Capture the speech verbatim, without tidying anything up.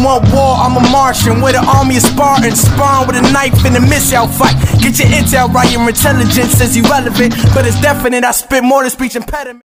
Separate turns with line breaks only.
want war, I'm a Martian with an army of Spartans, sparring with a knife in a missile fight. Get your intel right, your intelligence is irrelevant, but it's definite. I spit more than speech impediment.